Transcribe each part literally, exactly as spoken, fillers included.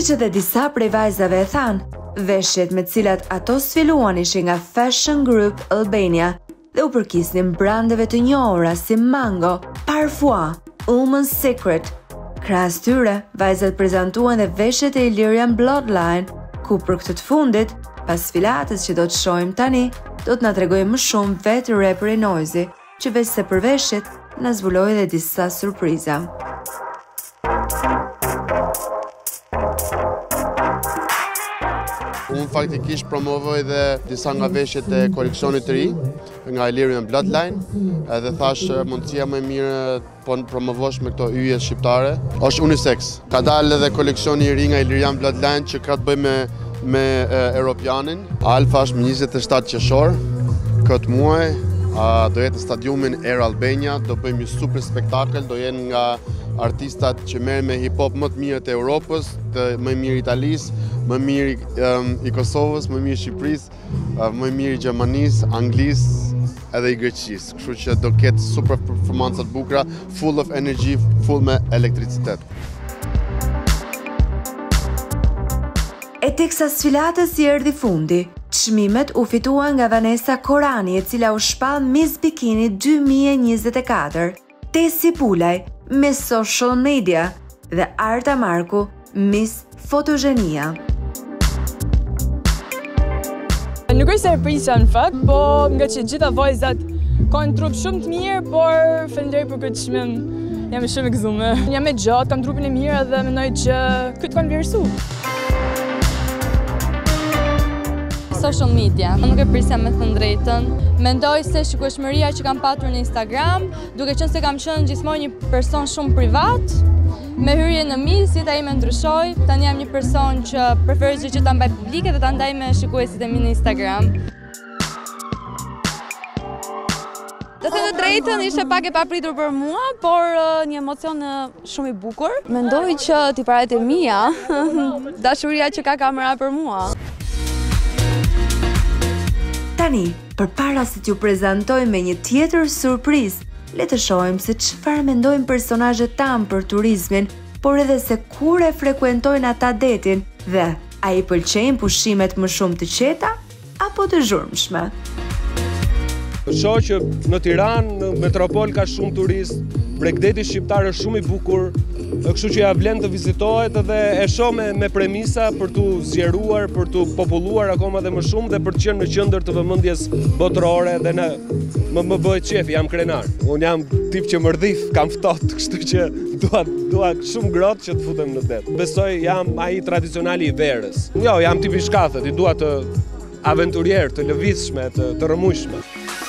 që dhe disa prej vajzave e thanë, veshjet me cilat ato sfiluan ishin nga Fashion Group Albania dhe u përkisnin brandeve të njohura si Mango, Parfum, Woman's Secret. Krahas tyre, vajzat prezantuan dhe veshjet e Illyrian Bloodline, ku për këtë të fundit, pas sfilatës që do të shohim tani, do të na tregojë më shumë vetë raperi Noisy, që veç se për veshjet, na zbuloi dhe disa surpriza. Unë faktikisht promovoj dhe disa nga veshjet e koleksionit të ri, nga Illyrian Bloodline, edhe thash mundësia më e mirë po promovosh me këto yje shqiptare, është unisex. Ka dalë edhe koleksioni i ri nga Illyrian Bloodline që ka të bëjë me me e, Europianin. Alfa është më njëzet e shtatë qershor, këtë muaj, a, do jetë në stadiumin Air Albania, do bëjmë një super spektakël, do jenë nga artistat që merren me hip-hop më të mirë të Europës, të më mirë Italisë, më mirë um, i Kosovës, më mirë Shqipërisë, uh, më mirë Gjermanisë, Anglisë edhe i Greqisë. Kështu që do ketë super performanca të bukura, full of energy, full me elektricitet. E teksa sfilatës i erdhi fundi, çmimet u fituan nga Vanessa Korani, e cila u shpall Miss Bikini dy mijë e njëzet e katër, Tesi Pulaj, Miss Social Media dhe Arta Marku, Miss Fotogenia. Nuk është se e prisja në fakt, po nga që gjitha vajzat kanë trup shumë të mirë, por faleminderit për këtë çmim. Jam shumë e gëzuar. Jam e gjatë, kam trupin e mirë dhe mendoj që këtë kanë vlerësu. Social media, nuk e prisja me thënë drejtën. Mendoj se shikueshmëria që kam patur në Instagram, duke qenë se kam qenë gjithmonë një person shumë privat, me hyrje në Miss, jeta ime ndryshoi, tani jam një person që preferoj që ta mbaj publike dhe ta ndaj me shikuesit e mi në Instagram. Të thënë të drejtën, ishte pak e papritur për mua, por uh, një emocion uh, shumë i bukur. Mendoj që tiparet e mia, dashuria që ka kamera për mua. Tani, përpara se t'ju prezantoj me një tjetër surprizë, le të shohim se çfarë mendojnë personazhet tan për turizmin, por edhe se kur e frekuentojnë ata detin dhe a i pëlqejnë pushimet më shumë të qeta apo të zhurmshme. Shoh që në Tiranë, në metropol ka shumë turist, Bregdeti shqiptar është shumë i bukur, kështu që ja vlen të vizitohet edhe e shoh me, me premisa për t'u zgjeruar, për t'u populluar akoma dhe më shumë dhe për të qenë në qendër të vëmendjes botërore dhe në më më bëhet qef, jam krenar. Unë jam tip që mërdhif, kam ftohtë, kështu që dua dua shumë grotë që të futem në det. Besoj jam ai tradicionali i verës. Jo, jam tipi shkathët, i dua të aventurier, të lëvizshme, të, të rëmujshme.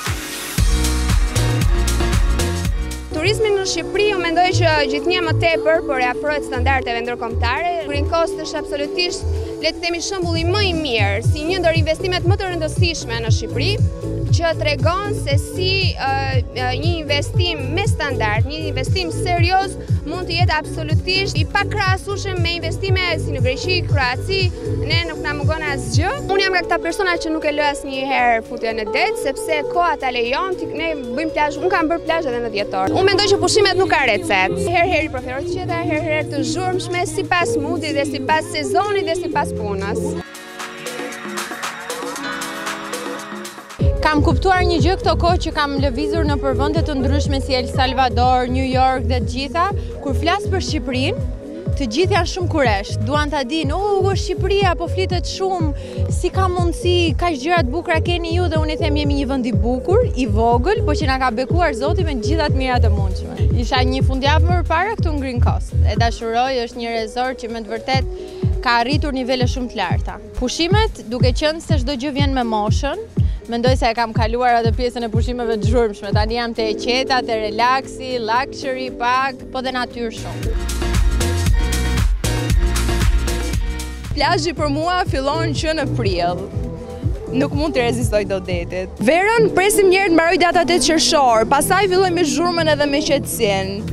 Turizmi në Shqipëri, unë mendoj që gjithnjë më tepër, por e afrohet standardeve ndërkombëtare. Green Coast është absolutisht, le të themi, shembulli më i mirë, si një ndër investimet më të rëndësishme në Shqipëri, që tregon se si uh, një investim me standard, një investim serioz mund të jetë absolutisht i pakrahasueshëm me investime si në Greqi, Kroaci, ne nuk na mungon asgjë. Unë jam nga këta persona që nuk e lë asnjëherë futja në det, sepse koha ta lejon, ne bëjmë plazh, unë kam bërë plazh edhe në dhjetor. Unë mendoj që pushimet nuk ka recet. Herë-herë preferoj të qeta, herë-herë të zhurmshme, sipas moodit dhe sipas sezonit dhe sipas punës. Kam kuptuar një gjë këto kohë që kam lëvizur në përvende të ndryshme si El Salvador, New York dhe të gjitha, kur flas për Shqipërinë, të gjithë janë shumë kuresh. Duan ta dinë, "Oh, Shqipëria po flitet shumë, si ka mundësi, kaq gjëra të bukura keni ju?" Dhe unë i them jemi një vend i bukur, i vogël, por që na ka bekuar Zoti me gjitha të mirat e mundshme. Isha një fundjavë më parë këtu në Green Coast. E dashuroj, është një resort që me të vërtet ka arritur nivele shumë të larta. Pushimet, duke qenë se çdo gjë vjen me moshën, mendoj se e kam kaluar atë pjesën e pushimeve të zhurmshme. Tani jam te e qeta, te relaksi, luxury pak, po dhe natyrë shumë. Plazhi për mua fillon që në prill. Nuk mund të rezistoj dot detit. Verën presim një herë të mbaroj data tetë qershor, pastaj filloj me zhurmën edhe me qetësinë.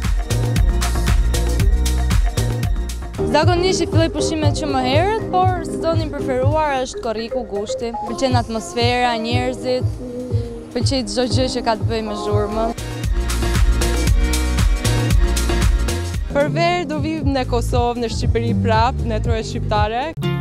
Zakonisht i filloj pushimet që më herët, por sezonin preferuar është korriku, gushti. Pëlqen atmosfera, njerëzit, pëlqej çdo gjë që ka të bëjë me zhurmën. Për verë do vim në Kosovë, në Shqipëri prap, në troje shqiptare.